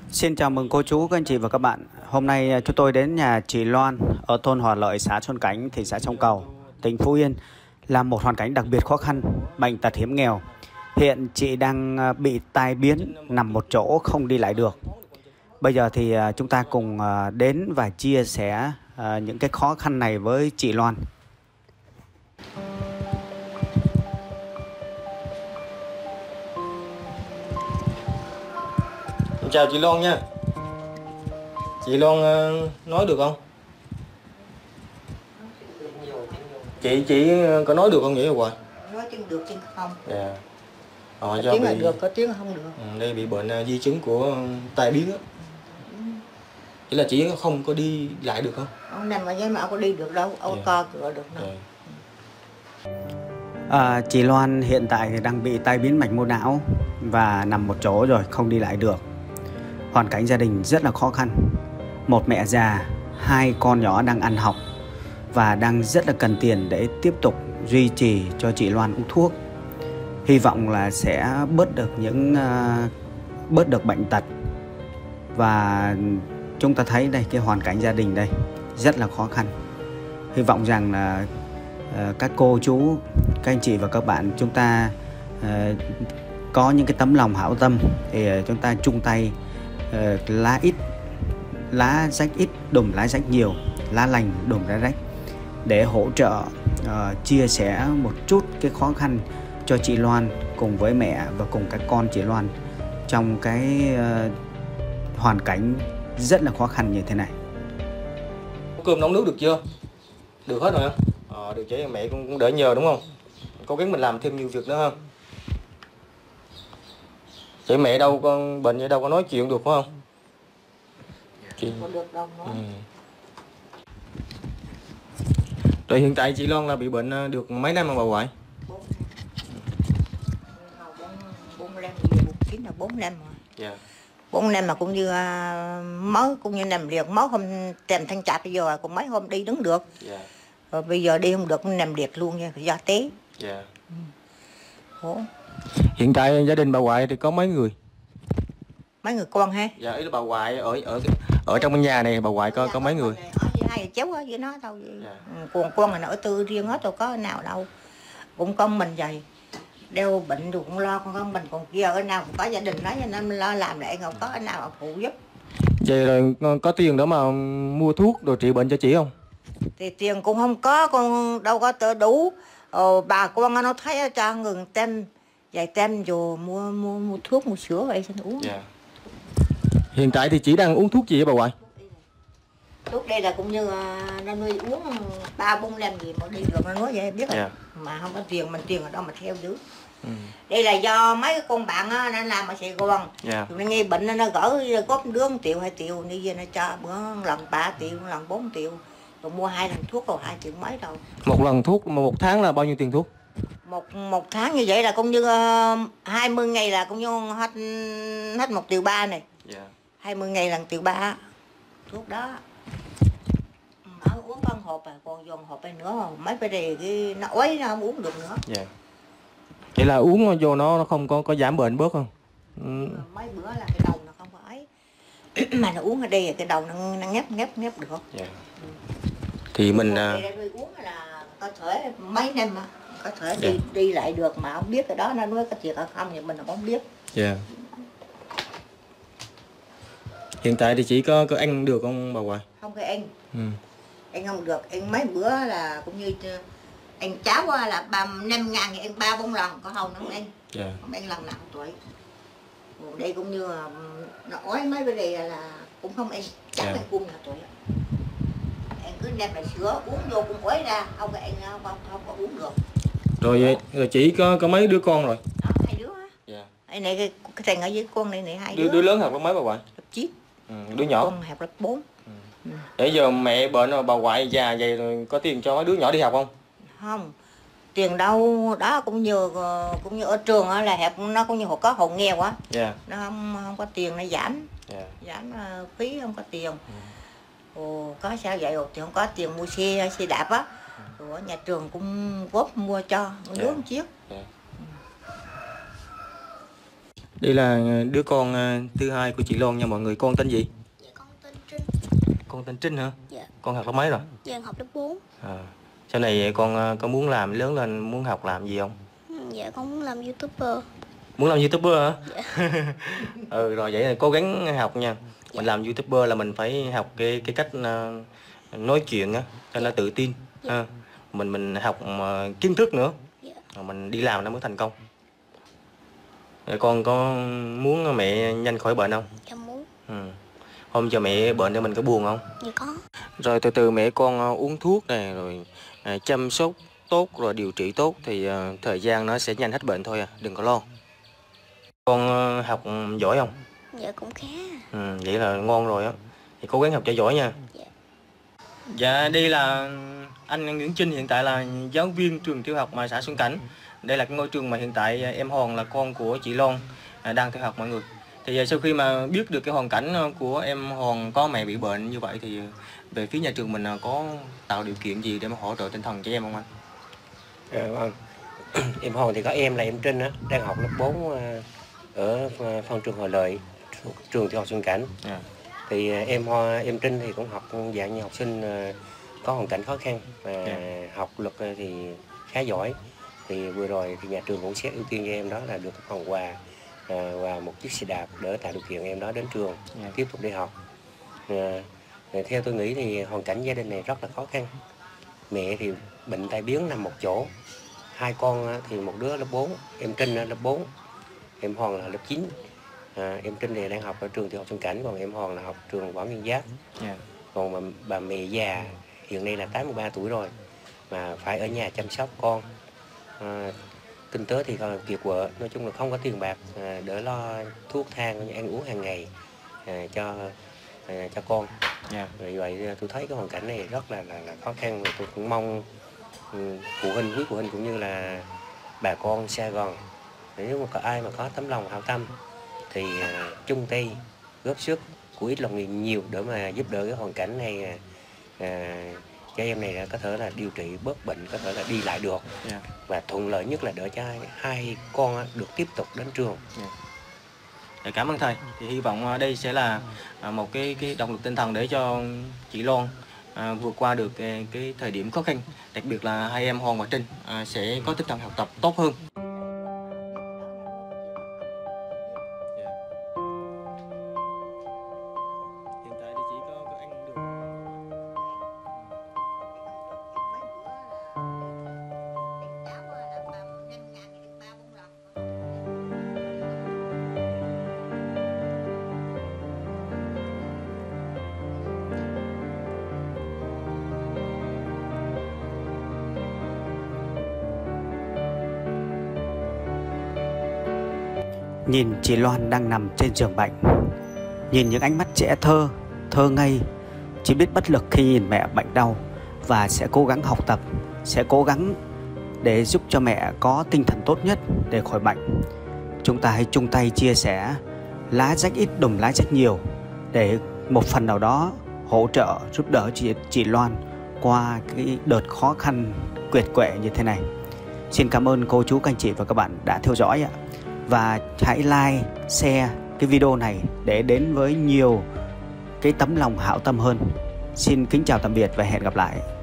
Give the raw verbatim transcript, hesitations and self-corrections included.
Xin chào mừng cô chú, các anh chị và các bạn. Hôm nay chúng tôi đến nhà chị Loan ở thôn Hòa Lợi, xã Xuân Cảnh, thị xã Sông Cầu, tỉnh Phú Yên, là một hoàn cảnh đặc biệt khó khăn, bệnh tật hiểm nghèo. Hiện chị đang bị tai biến, nằm một chỗ không đi lại được. Bây giờ thì chúng ta cùng đến và chia sẻ những cái khó khăn này với chị Loan. Chào chị Loan nha. Chị Loan nói được không? Chị chị có nói được không nhỉ Hoài? Nói tiếng được tiếng không. Dạ. Ờ, có do tiếng bị... là được, có tiếng là không được. Ừ, đây bị bệnh di chứng của tai biến á. Chỉ là chị không có đi lại được không? Ông nằm ở dưới mà ông có đi được đâu, ông Dạ. co cửa được đâu. Dạ. À, chị Loan hiện tại thì đang bị tai biến mạch máu não và nằm một chỗ rồi, không đi lại được. Hoàn cảnh gia đình rất là khó khăn. Một mẹ già, hai con nhỏ đang ăn học và đang rất là cần tiền để tiếp tục duy trì cho chị Loan uống thuốc. Hy vọng là sẽ bớt được những uh, bớt được bệnh tật. Và chúng ta thấy đây, cái hoàn cảnh gia đình đây rất là khó khăn. Hy vọng rằng là uh, các cô chú, các anh chị và các bạn chúng ta uh, có những cái tấm lòng hảo tâm thì uh, chúng ta chung tay, uh, lá ít lá rách ít đùm lá rách nhiều, lá lành đùm lá rách, để hỗ trợ uh, chia sẻ một chút cái khó khăn cho chị Loan cùng với mẹ và cùng các con chị Loan trong cái uh, hoàn cảnh rất là khó khăn như thế này. Cơm nấu nước được chưa? Được hết rồi hả? Ờ, được chứ, mẹ cũng, cũng đỡ nhờ đúng không? Cố gắng mình làm thêm nhiều việc nữa không? Chị mẹ đâu con bệnh vậy đâu có nói chuyện được phải không? Chị... Có được đâu nói. Ừ. Rồi hiện tại chị Loan là bị bệnh được mấy năm rồi bà ngoại? Bốn năm, bốn chín là bốn năm rồi. Dạ. Bốn năm mà cũng như uh, mới cũng như nằm liệt, mới hôm tìm thanh chạp bây giờ cũng mấy hôm đi đứng được. Dạ. Rồi bây giờ đi không được nằm liệt luôn nha, do té. Dạ. Ừ. Ủa? Hiện tại gia đình bà ngoại thì có mấy người? Mấy người con ha? Dạ, ý là bà ngoại ở ở ở trong cái nhà này bà ngoại có có mấy người? Ở với hai cháu ở với nó đâu. Dạ. Ừ, còn con là nó ở tư riêng hết, đâu có nào đâu. Cũng con mình vậy. Đeo bệnh rồi cũng lo, con con mình còn kia ở nào cũng có gia đình đó cho nên mình lo làm lại, không có ở nào phụ giúp. Vậy rồi có tiền để mà mua thuốc rồi trị bệnh cho chị không? Thì tiền cũng không có, con đâu có tự đủ. Ờ, bà con nó thấy cho ngừng tem, vài tem rồi mua mua mua thuốc mua sữa vậy xin uống. Dạ. Hiện tại thì chị đang uống thuốc gì vậy bà ngoại? Thuốc đây là cũng như nó nuôi uống ba bốn năm gì mà đi được, nó nói vậy biết rồi. Yeah. Mà không có tiền, mình tiền ở đâu mà theo giữ. Ừ. Đây là do mấy cái con bạn á, nó làm ở Sài Gòn. Yeah. Nó nghe bệnh nó gỡ góp đứa một triệu hai triệu như vậy, nó cho bữa lần ba triệu, lần bốn triệu. Rồi mua hai lần thuốc rồi hai triệu mấy đâu. Một lần thuốc mà một tháng là bao nhiêu tiền thuốc? Một một tháng như vậy là cũng như uh, hai mươi ngày là cũng như hết hết một triệu ba này. Yeah. hai mươi ngày lần triệu ba thuốc đó. Mà uống con hộp à, còn dồn hộp này nữa mà mấy cái này cái nó ói nó không uống được nữa. Dạ. Yeah. Vậy là uống vô nó nó không có có giảm bệnh bớt không? Ừ. Mấy bữa là cái đầu nó không có ấy. Mà nó uống ở đây cái đầu nó, nó ngép ngép ngép được. Dạ. Yeah. Thì mình đây, đây, uống là có thể mấy năm mà có thể đi yeah. đi lại được mà không biết cái đó nó nói có thiệt hay không thì mình không biết. Dạ. Yeah. Hiện tại thì chỉ có có ăn được không bà ngoại? Không có ăn. Ừ. Ăn không được, ăn mấy bữa là cũng như ăn cháo là ba năm ngàn thì ăn ba bốn lần, có hầu nó không ăn. Yeah. Không ăn lần nào tuổi. Còn đây cũng như là nó ói mấy cái này là cũng không ăn, chắc yeah. ăn cung là tuổi. Ăn cứ đem là sữa uống vô cũng ói ra, không có ăn không, không, không có uống được. Rồi vậy rồi chỉ có có mấy đứa con rồi? Đó, hai đứa á. Dạ. Đây này cái, cái thằng ở dưới con này này hai đứa. Đứa, đứa lớn học lớp mấy bà ngoại? Lớp chín. Ừ, đứa nhỏ. Con học lớp bốn. Ừ. Ừ. Để giờ mẹ bệnh rồi bà ngoại già vậy rồi có tiền cho mấy đứa nhỏ đi học không? Không. Tiền đâu đó cũng như cũng như ở trường là hẹp, nó cũng như họ có hộ nghèo á. Yeah. Nó không không có tiền nó giảm. Yeah. Giảm phí không có tiền. Ừ. Ồ, có sao vậy rồi thì không có tiền mua xe xe đạp á. Ừ. Rồi nhà trường cũng góp mua cho đứa yeah. một chiếc. Yeah. Đây là đứa con thứ hai của chị Loan nha mọi người. Con tên gì? Dạ con tên Trinh. Con tên Trinh hả? Dạ. Con học lớp mấy rồi? Dạ con học lớp bốn. À. Sau này con có muốn làm lớn lên muốn học làm gì không? Dạ con muốn làm YouTuber. Muốn làm YouTuber hả? Dạ. Ừ rồi vậy là cố gắng học nha. Dạ. Mình làm YouTuber là mình phải học cái cái cách nói chuyện á cho nó tự tin. Dạ. Ha. Mình mình học kiến thức nữa. Dạ. Rồi mình đi làm nó mới thành công. Con có muốn mẹ nhanh khỏi bệnh không? Dạ muốn. Ừ. Hôm cho mẹ bệnh thì mình có buồn không? Dạ có. Rồi từ từ mẹ con uống thuốc này rồi à, chăm sóc tốt rồi điều trị tốt thì à, thời gian nó sẽ nhanh hết bệnh thôi à, đừng có lo. Con à, học giỏi không? Dạ cũng khá. Ừ, vậy là ngon rồi á. Thì cố gắng học cho giỏi nha. Dạ. Dạ đây là anh Nguyễn Trinh, hiện tại là giáo viên trường tiểu học mà xã Xuân Cảnh. Đây là cái ngôi trường mà hiện tại em Hòn là con của chị Loan à, đang theo học mọi người. Thì sau khi mà biết được cái hoàn cảnh của em Hòn có mẹ bị bệnh như vậy thì về phía nhà trường mình có tạo điều kiện gì để mà hỗ trợ tinh thần cho em không anh? À, vâng. Em Hòn thì có em là em Trinh á, đang học lớp bốn ở phân trường Hòa Lợi, trường tiểu học Xuân Cảnh. À. Thì em em Trinh thì cũng học dạng như học sinh có hoàn cảnh khó khăn và yeah. học luật thì khá giỏi. Thì vừa rồi thì nhà trường cũng sẽ ưu tiên cho em đó là được phần quà à, và một chiếc xe đạp để tạo điều kiện em đó đến trường yeah. tiếp tục đi học. À, theo tôi nghĩ thì hoàn cảnh gia đình này rất là khó khăn. Mẹ thì bệnh tai biến nằm một chỗ, hai con thì một đứa lớp bốn, em Trinh lớp bốn, em Hòn là lớp chín. À, em Trinh thì đang học ở trường tiểu học Xuân Cảnh, còn em Hòn là học trường Võ Nguyên Giáp. Yeah. Còn bà, bà mẹ già hiện nay là tám mươi ba tuổi rồi mà phải ở nhà chăm sóc con. À, kinh tế thì còn kiệt quệ, nói chung là không có tiền bạc à, để lo thuốc thang ăn uống hàng ngày à, cho à, cho con. Yeah. Vì vậy tôi thấy cái hoàn cảnh này rất là là, là khó khăn, và tôi cũng mong um, phụ huynh quý phụ huynh cũng như là bà con xa gần, nếu mà có ai mà có tấm lòng hảo tâm thì uh, chung tay góp sức của ít lòng người nhiều để mà giúp đỡ cái hoàn cảnh này uh, cho em này là có thể là điều trị bớt bệnh, có thể là đi lại được. Yeah. Và thuận lợi nhất là đỡ cho hai, hai con được tiếp tục đến trường. Yeah. Cảm ơn thầy. Thì hy vọng đây sẽ là một cái cái động lực tinh thần để cho chị Loan à, vượt qua được cái, cái thời điểm khó khăn, đặc biệt là hai em Hòn và Trinh à, sẽ có tinh thần học tập tốt hơn. Nhìn chị Loan đang nằm trên giường bệnh, nhìn những ánh mắt trẻ thơ, thơ ngây, chỉ biết bất lực khi nhìn mẹ bệnh đau, và sẽ cố gắng học tập, sẽ cố gắng để giúp cho mẹ có tinh thần tốt nhất để khỏi bệnh. Chúng ta hãy chung tay chia sẻ, lá rách ít đùm lá rách nhiều, để một phần nào đó hỗ trợ giúp đỡ chị, chị Loan qua cái đợt khó khăn quyệt quệ như thế này. Xin cảm ơn cô chú, các anh chị và các bạn đã theo dõi ạ. Và hãy like, share cái video này để đến với nhiều cái tấm lòng hảo tâm hơn. Xin kính chào tạm biệt và hẹn gặp lại.